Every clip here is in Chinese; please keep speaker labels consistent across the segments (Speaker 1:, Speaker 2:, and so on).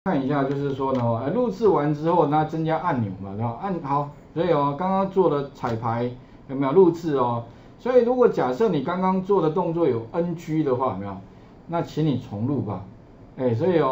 Speaker 1: 看一下，就是说呢，录制完之后，那增加按钮嘛，然后好，所以刚刚做的彩排有没有录制哦？所以如果假设你刚刚做的动作有 NG 的话，有没有？那请你重录吧。所以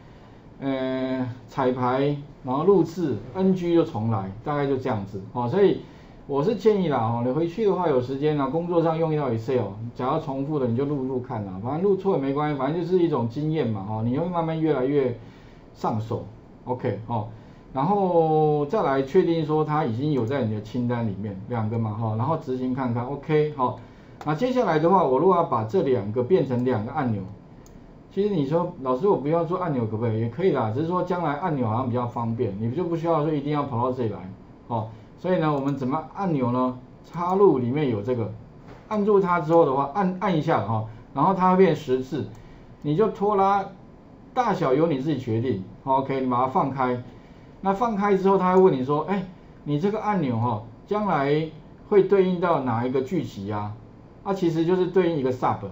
Speaker 1: 彩排，然后录制 NG 就重来，大概就这样子哦。所以我是建议啦，你回去的话有时间啦，工作上用到 Excel， 假如重复的你就录看啦，反正录错也没关系，反正就是一种经验嘛，你会慢慢越来越上手 ，OK 然后再来确定说它已经有在你的清单里面2个嘛然后执行看看 OK 那接下来的话，我如果要把这2个变成2个按钮，其实你说老师我不要做按钮可不可以？也可以啦，只是说将来按钮好像比较方便，你就不需要说一定要跑到这里来所以呢，我们怎么按钮呢？插入里面有这个，按住它之后的话，按一下然后它会变10字，你就拖拉大小由你自己决定 ，OK， 你把它放开。那放开之后，它会问你说，你这个按钮将来会对应到哪一个剧集啊？其实就是对应一个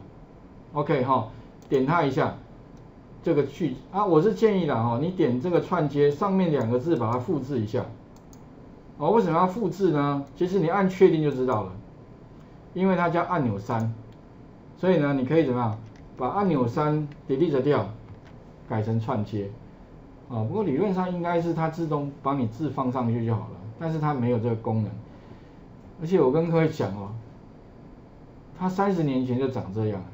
Speaker 1: sub，OK 点它一下，这个剧我是建议的你点这个串接上面2个字，把它复制一下。为什么要复制呢？其实你按确定就知道了，因为它叫按钮3，所以呢，你可以怎么样把按钮3 delete 掉，改成串接不过理论上应该是它自动帮你字放上去就好了，但是它没有这个功能。而且我跟各位讲它30年前就长这样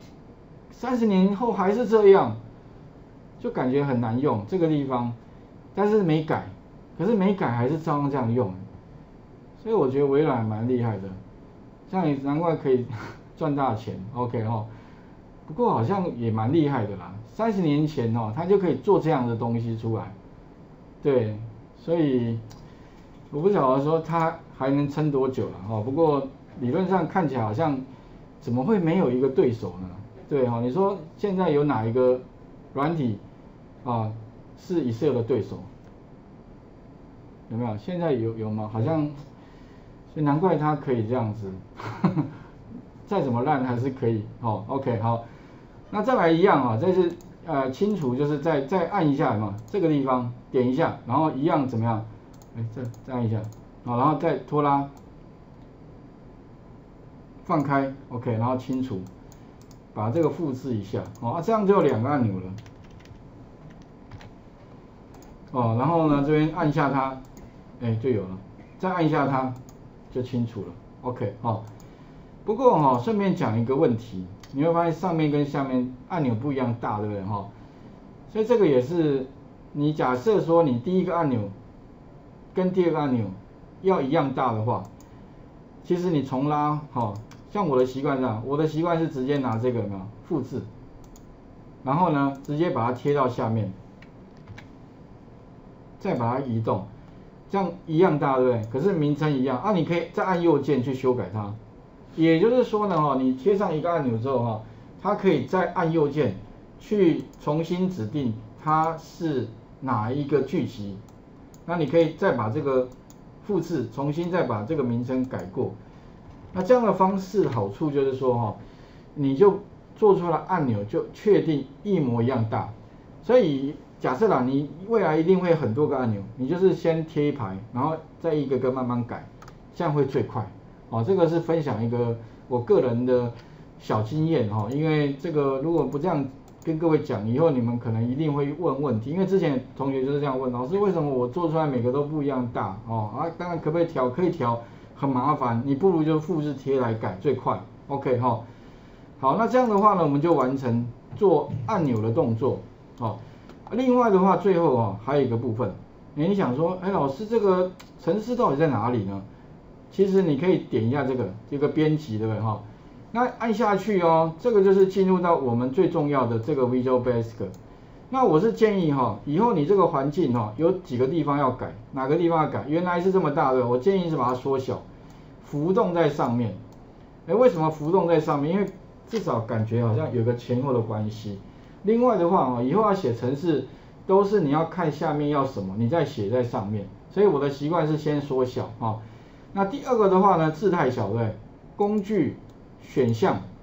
Speaker 1: ，30年后还是这样，就感觉很难用这个地方，但是没改。可是没改还是照样这样用，所以我觉得微软蛮厉害的，这样也难怪可以赚大钱 ，OK 不过好像也蛮厉害的啦，30年前他就可以做这样的东西出来，对，所以我不晓得说他还能撑多久了不过理论上看起来好像怎么会没有一个对手呢？对你说现在有哪一个软体是 Excel 的对手？有没有？现在有吗？好像，所以难怪它可以这样子，再怎么烂还是可以OK 好，那再来一样这是清除，就是再按一下嘛，这个地方点一下，然后一样怎么样？再按一下然后再拖拉，放开 OK， 然后清除，把这个复制一下这样就有2个按钮了然后呢这边按下它。就有了，再按一下它就清楚了 ，OK 不过顺便讲一个问题，你会发现上面跟下面按钮不一样大，对不对所以这个也是你假设说你第一个按钮跟第2个按钮要一样大的话，其实你重拉像我的习惯这样，我的习惯是直接拿这个复制，然后呢直接把它贴到下面，再把它移动。这样一样大，对不对？可是名称一样你可以再按右键去修改它。也就是说呢，你贴上一个按钮之后它可以再按右键去重新指定它是哪一个剧集。那你可以再把这个复制，重新再把这个名称改过。那这样的方式好处就是说你就做出来按钮就确定一模一样大，所以。假设你未来一定会很多个按钮，你就是先贴一排，然后再一个个慢慢改，这样会最快这个是分享一个我个人的小经验因为这个如果不这样跟各位讲，以后你们可能一定会问问题，因为之前同学就是这样问老师，为什么我做出来每个都不一样大当然可不可以调？可以调，很麻烦，你不如就复制贴来改最快 OK 好，那这样的话呢，我们就完成做按钮的动作另外的话，最后还有一个部分，你想说，老师这个程式到底在哪里呢？其实你可以点一下这个编辑，对不对那按下去这个就是进入到我们最重要的这个 Visual Basic。那我是建议以后你这个环境有几个地方要改，哪个地方要改？原来是这么大的，我建议是把它缩小，浮动在上面。为什么浮动在上面？因为至少感觉好像有个前后的关系。另外的话以后要写程式都是你要看下面要什么，你再写在上面。所以我的习惯是先缩小那第2个的话呢，字太小，对，工具选项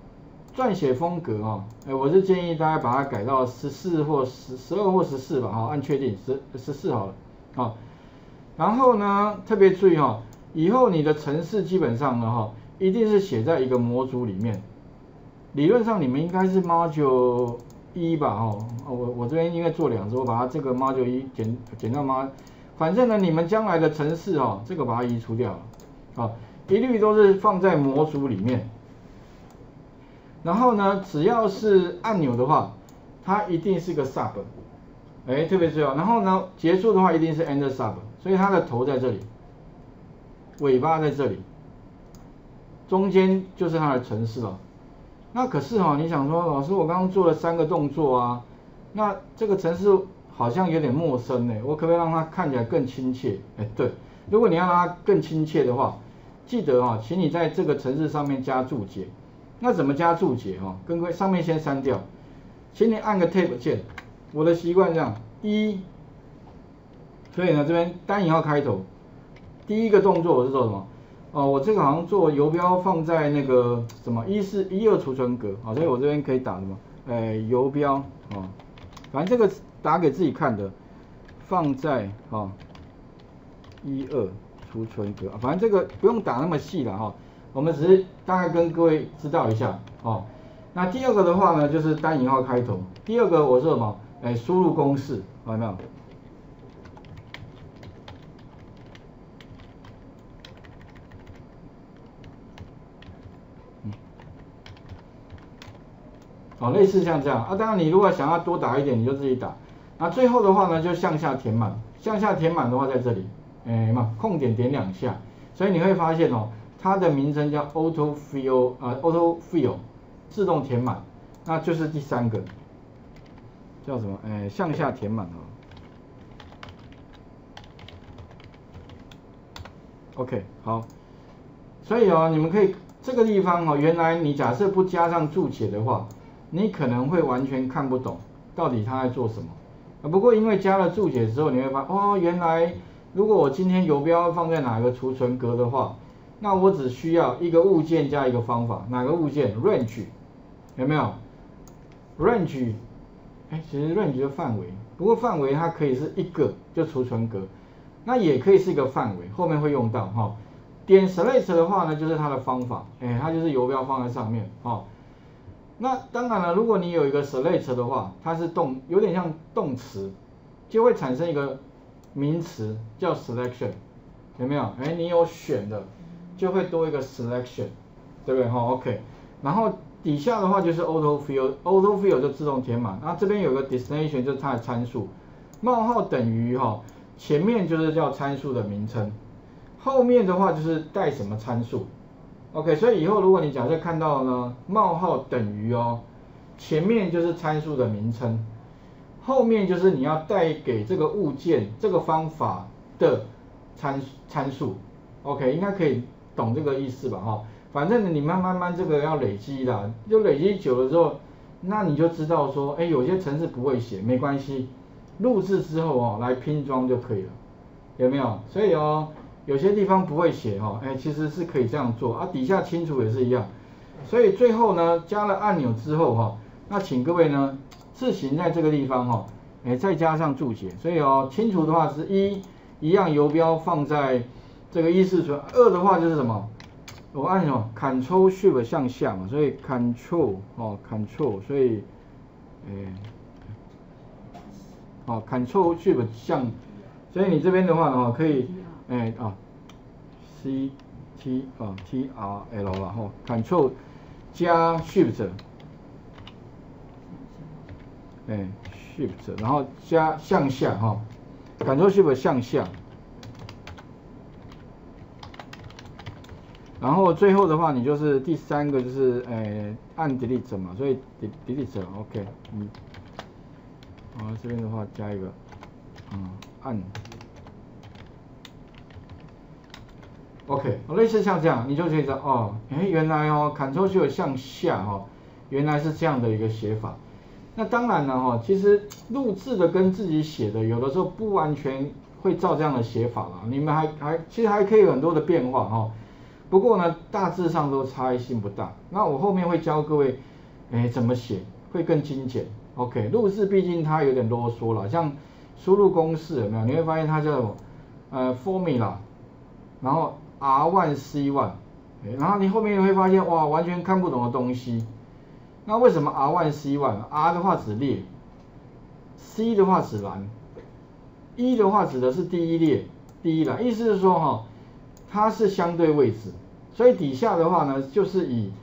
Speaker 1: 撰写风格哈，我是建议大家把它改到14或12或14吧，哈，按确定14好了，啊，然后呢，特别注意哈，以后你的程式基本上呢哈，一定是写在一个模组里面，理论上你们应该是 module 1吧，哈，我这边应该做2次，我把它这个 module 1减到反正呢，你们将来的程式哈，这个把它移除掉了，啊，一律都是放在模组里面。然后呢，只要是按钮的话，它一定是个 sub， 特别重要。然后呢，结束的话一定是 end sub， 所以它的头在这里，尾巴在这里，中间就是它的程式了。那可是你想说，老师我刚刚做了3个动作啊，那这个程式好像有点陌生呢，我可不可以让它看起来更亲切？对，如果你要让它更亲切的话，记得请你在这个程式上面加注解。那怎么加注解跟各位上面先删掉，请你按个 Tab 键。我的习惯这样所以呢这边单引号开头，第一个动作我是做什么？我这个好像做游标放在那个什么12储存格，所以我这边可以打什么？游标反正这个打给自己看的，放在12储存格，反正这个不用打那么细了我们只是大概跟各位知道一下那第二个的话呢，就是单引号开头。第二个我是什么？输入公式，有没有？类似像这样当然你如果想要多打一点，你就自己打。那最后的话呢，就向下填满。向下填满的话，在这里，空点点2下，所以你会发现它的名称叫 auto fill 自动填满，那就是第3个，叫什么？向下填满OK， 好，所以你们可以这个地方原来你假设不加上注解的话，你可能会完全看不懂到底它在做什么。不过因为加了注解之后，你会发现原来如果我今天游标放在哪个储存格的话，那我只需要一个物件加一个方法，哪个物件 ？range， 有没有 ？range， 其实 range 就范围，不过范围它可以是一个就储存格，那也可以是一个范围，后面会用到点 select 的话呢，就是它的方法，它就是游标放在上面那当然了，如果你有一个 select 的话，它是有点像动词，就会产生一个名词叫 selection， 有没有？你有选的，就会多一个 selection， 对不对？OK， 然后底下的话就是 auto fill 就自动填满。那这边有个 destination 就是它的参数，冒号等于前面就是叫参数的名称，后面的话就是带什么参数。OK， 所以以后如果你假设看到呢，冒号等于前面就是参数的名称，后面就是你要带给这个物件这个方法的参数。OK， 应该可以懂这个意思吧反正你慢慢这个要累积啦，就累积久了之后，那你就知道说，有些程式不会写，没关系，录制之后来拼装就可以了，有没有？所以有些地方不会写其实是可以这样做底下清除也是一样。所以最后呢，加了按钮之后那请各位呢自行在这个地方再加上注解。所以清除的话是一样游标放在这个14存，2的话就是什么？我按什么 ？Ctrl Shift 向下嘛，所以 Ctrl， 所以Ctrl Shift 向，所以你这边的话呢可以C T T R L 啦Ctrl 加 Shift Shift 然后加向下Ctrl Shift 向下，然后最后的话你就是第3个就是按 Delete 嘛，所以 Delete OK 这边的话加一个按OK， 类似像这样，你就可以知道原来Ctrl Shift 向下原来是这样的一个写法。那当然了其实录制的跟自己写的有的时候不完全会照这样的写法啦，你们其实还可以有很多的变化不过呢大致上都差异性不大。那我后面会教各位怎么写会更精简。OK， 入式毕竟它有点啰嗦了，像输入公式有没有？你会发现它叫什么formula， 然后 R1C1，然后你后面也会发现哇，完全看不懂的东西。那为什么 R1C1？R 的话指列 ，C 的话指栏 ，E 的话指的是第一列、第一栏，意思是说它是相对位置，所以底下的话呢，就是以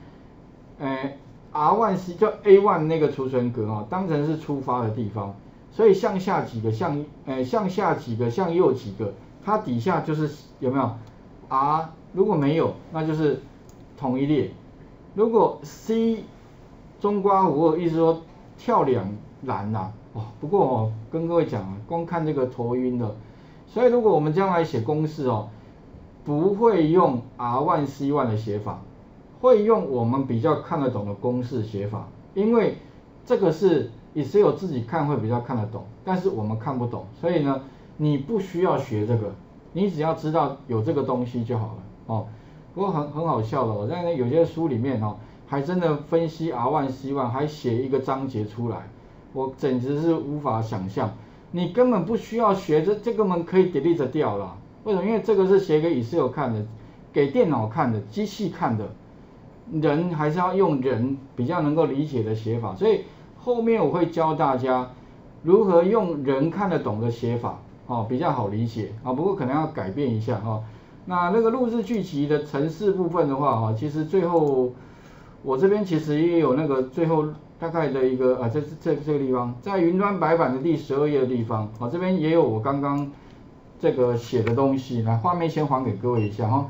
Speaker 1: R1C 就 A1 那个储存格当成是出发的地方，所以向下几个向下几个向右几个，它底下就是有没有 R？ 如果没有，那就是同一列。如果 C 中括弧2，意思说跳2栏啦。不过跟各位讲光看这个头晕了。所以如果我们将来写公式不会用 R1C1 的写法，会用我们比较看得懂的公式写法，因为这个是 Excel 自己看会比较看得懂，但是我们看不懂，所以呢，你不需要学这个，你只要知道有这个东西就好了不过很好笑的在有些书里面还真的分析 R1C1， 还写一个章节出来，我简直是无法想象。你根本不需要学这个门可以 delete 掉了。为什么？因为这个是写给 Excel 看的，给电脑看的，机器看的，人还是要用人比较能够理解的写法。所以后面我会教大家如何用人看得懂的写法比较好理解不过可能要改变一下那个入式巨集的程式部分的话其实最后我这边其实也有那个最后大概的一个这个地方，在云端白板的第12页的地方这边也有我刚刚这个写的东西。来，画面先还给各位一下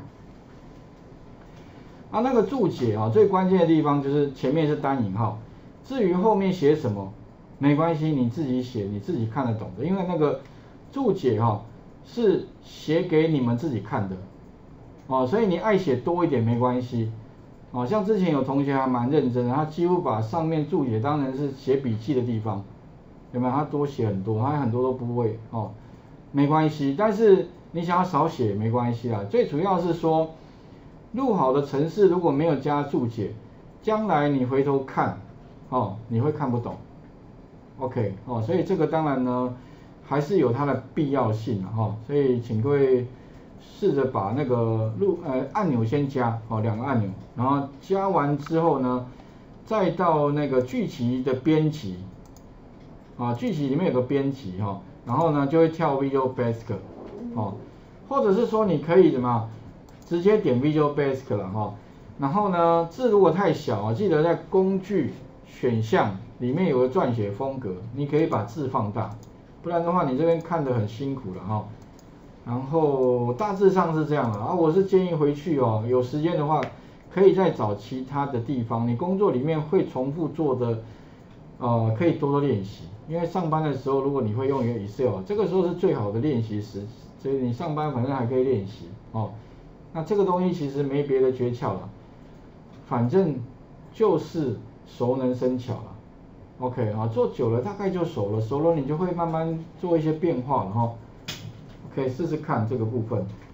Speaker 1: 那个注解最关键的地方就是前面是单引号，至于后面写什么没关系，你自己写，你自己看得懂的，因为那个注解是写给你们自己看的所以你爱写多一点没关系像之前有同学还蛮认真的，他几乎把上面注解当成是写笔记的地方，有没有？他多写很多，他很多都不会没关系，但是你想要少写也没关系啦。最主要是说，录好的程式如果没有加注解，将来你回头看你会看不懂。OK 所以这个当然呢还是有它的必要性所以请各位试着把那个按钮先加2个按钮，然后加完之后呢，再到那个剧集的编辑剧集里面有个编辑然后呢就会跳 Visual Basic 或者是说你可以直接点 Visual Basic 了然后呢字如果太小记得在工具选项里面有个撰写风格，你可以把字放大，不然的话你这边看得很辛苦了然后大致上是这样的我是建议回去有时间的话可以再找其他的地方，你工作里面会重复做的可以多多练习，因为上班的时候如果你会用一个 Excel， 这个时候是最好的练习时，所以你上班反正还可以练习那这个东西其实没别的诀窍了，反正就是熟能生巧了。OK 做久了大概就熟了，熟了你就会慢慢做一些变化了可以试试看这个部分。